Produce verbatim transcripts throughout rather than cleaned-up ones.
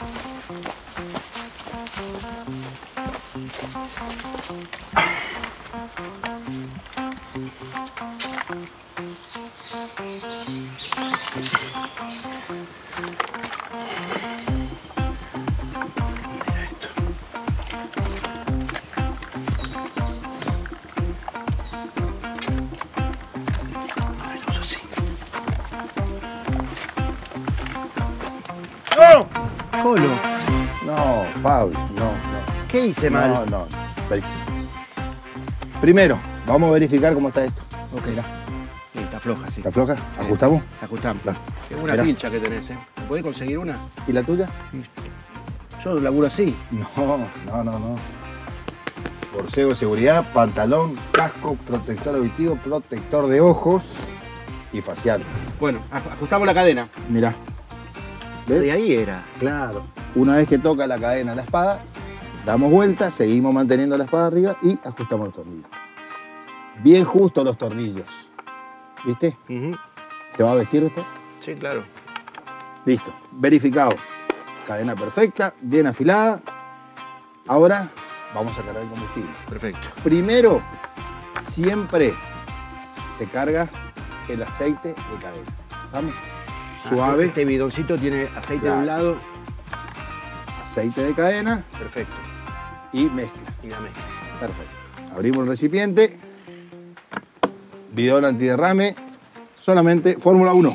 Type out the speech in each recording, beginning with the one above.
¡No! Colo, No, Pablo, no, no. ¿qué hice mal? No, no. Veri- Primero, vamos a verificar cómo está esto. Ok, mirá. Sí, está floja, sí. ¿Está floja? ¿Ajustamos? Ajustamos. Dale. Qué buena Mirá. pilcha que tenés, ¿eh? ¿Me podés conseguir una? ¿Y la tuya? Yo laburo así. No, no, no, no. Borseo de seguridad, pantalón, casco, protector auditivo, protector de ojos y facial. Bueno, aj- ajustamos la cadena. Mirá. De ¿Ves? ahí era. Claro. Una vez que toca la cadena la espada, damos vuelta, seguimos manteniendo la espada arriba y ajustamos los tornillos. Bien justo los tornillos. ¿Viste? Ujú. ¿Te va a vestir después? Sí, claro. Listo. Verificado. Cadena perfecta, bien afilada. Ahora vamos a cargar el combustible. Perfecto. Primero, siempre se carga el aceite de cadena. ¿Vamos? Suave, Este bidoncito tiene aceite de Claro. un lado. aceite de cadena Perfecto. y mezcla. Y la mezcla. Perfecto. Abrimos el recipiente. Bidón antiderrame. Solamente Fórmula uno.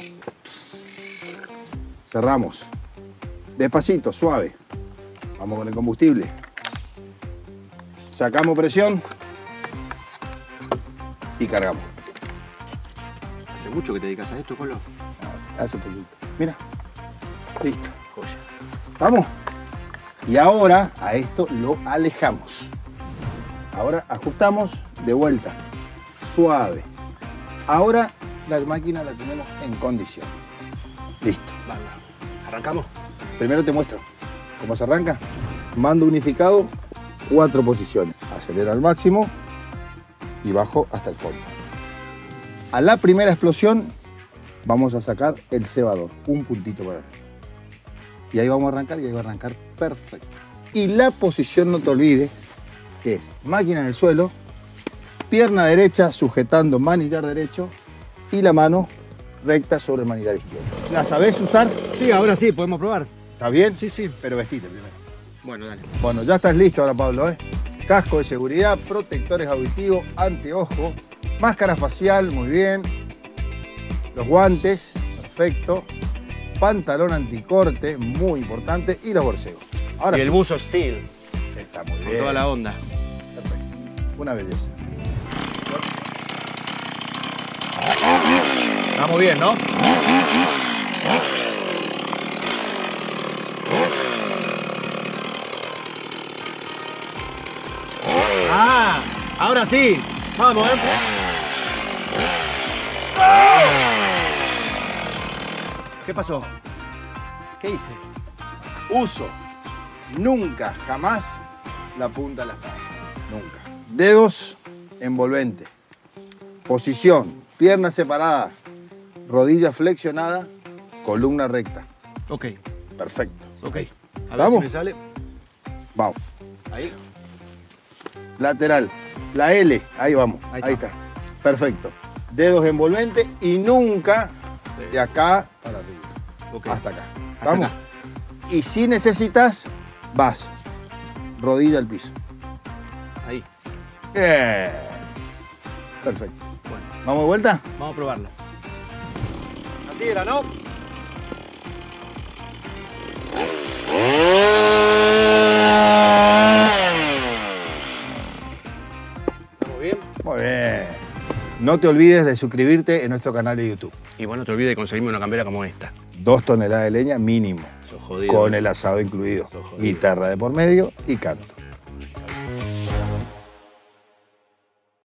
Cerramos. Despacito, suave. Vamos con el combustible. Sacamos presión y cargamos. ¿Hace mucho que te dedicas a esto, Colo? Hace poquito. Mira. Listo. Joya. Vamos. Y ahora a esto lo alejamos. Ahora ajustamos de vuelta. Suave. Ahora la máquina la tenemos en condición. Listo. Va, va. ¿Arrancamos? Primero te muestro cómo se arranca. Mando unificado, cuatro posiciones. Acelero al máximo y bajo hasta el fondo. A la primera explosión vamos a sacar el cebador, un puntito para arriba. Y ahí vamos a arrancar y ahí va a arrancar perfecto. Y la posición no te olvides que es máquina en el suelo, pierna derecha sujetando manillar derecho y la mano recta sobre el manillar izquierdo. ¿La sabés usar? Sí, ahora sí, podemos probar. ¿Está bien? Sí, sí. Pero vestite primero. Bueno, dale. Bueno, ya estás listo ahora, Pablo, ¿eh? Casco de seguridad, protectores auditivos, anteojo, máscara facial, muy bien. Los guantes, perfecto. Pantalón anticorte, muy importante. Y los borseos. Ahora y el sí, buzo steel. está muy Con bien. toda la onda. Perfecto. Una belleza. Vamos bien, ¿no? ¡Ah! Ahora sí. Vamos, ¿eh? ¿Qué pasó? ¿Qué hice? Uso nunca, jamás la punta de la espada. Nunca. Dedos envolvente. Posición, pierna separada, rodilla flexionada, columna recta. Ok, Perfecto. ok. A ver ¿Vamos? si me sale. Vamos. Ahí. Lateral. La L. Ahí vamos. Ahí Ahí está. está. Perfecto. Dedos envolvente y nunca de acá para arriba. Ok. Hasta acá. Hasta Vamos. acá. Y si necesitas, vas. Rodilla al piso. Ahí. Bien. Perfecto. Bueno, ¿Vamos de vuelta? vamos a probarlo. Así era, ¿no? ¿Estamos bien? Muy bien. No te olvides de suscribirte en nuestro canal de YouTube. Y bueno, no te olvides de conseguirme una campera como esta. Dos toneladas de leña mínimo. Sos jodido. Con el asado incluido. Sos jodido. Guitarra de por medio y canto.